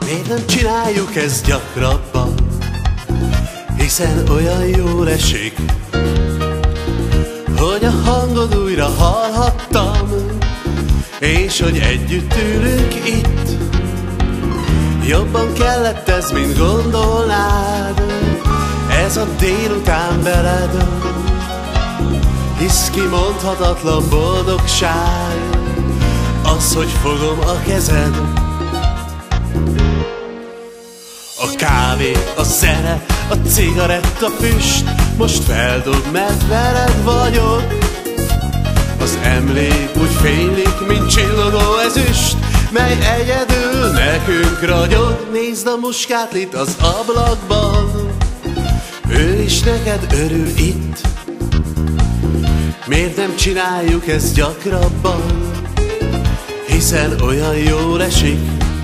Miért nem csináljuk ezt gyakrabban? Hiszen olyan jól esik, hogy a hangod újra hallhattam, és hogy együtt ülünk itt. Jobban kellett ez, mint gondolnád, ez a délután veled, hisz kimondhatatlan boldogság az, hogy fogom a kezed. A kávé, a zene, a cigaretta füst most feldob, mert veled vagyok. Az emlék úgy fénylik, mint csillogó ezüst, mely egyedül nekünk ragyog. Nézd a muskátlit az ablakban, ő is neked örül itt. Miért nem csináljuk ezt gyakrabban? Hiszen olyan jól esik.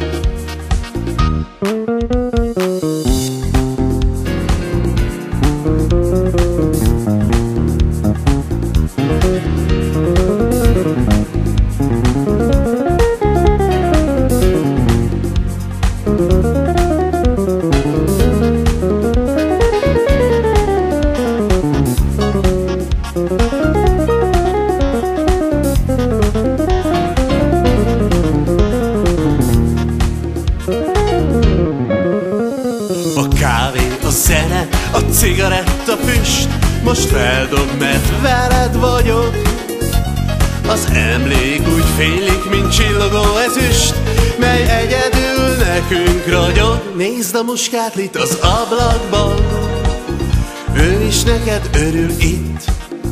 A kávé, a zene, a cigaretta füst most feldob, mert veled vagyok. Az emlék úgy fénylik, mint csillogó ezüst, mely egyedül nekünk ragyog. Nézd a muskátlit az ablakban, ő is neked örül itt.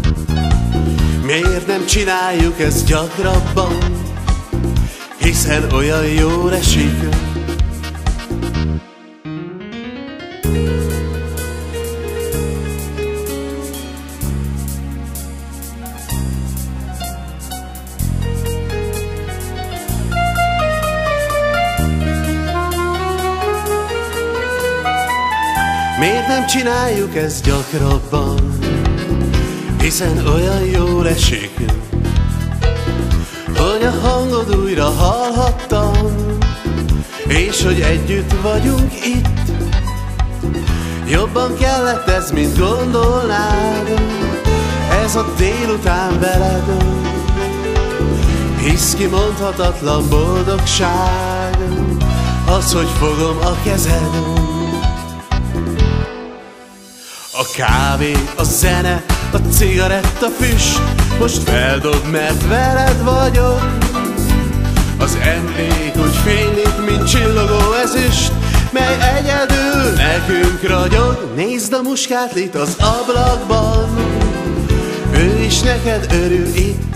Miért nem csináljuk ezt gyakrabban? Hiszen olyan jól esik. Miért nem csináljuk ezt gyakrabban? Hiszen olyan jól esik, hogy a hangod újra hallhattam, és hogy együtt vagyunk itt. Jobban kellett ez, mint gondolnád, ez a délután veled, hisz kimondhatatlan boldogság az, hogy fogom a kezed. A kávé, a zene, a cigaretta füst most feldob, mert veled vagyok. Az emlék úgy fénylik, mint csillogó ezüst, mely egyedül nekünk ragyog. Nézd a muskátlit az ablakban, ő is neked örül itt.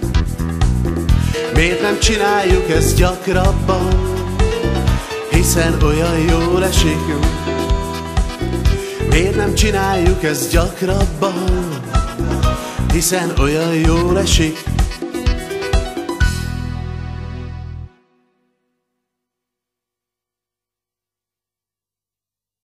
Miért nem csináljuk ezt gyakrabban? Hiszen olyan jól esik. Miért nem csináljuk ezt gyakrabban? Hiszen olyan jól esik.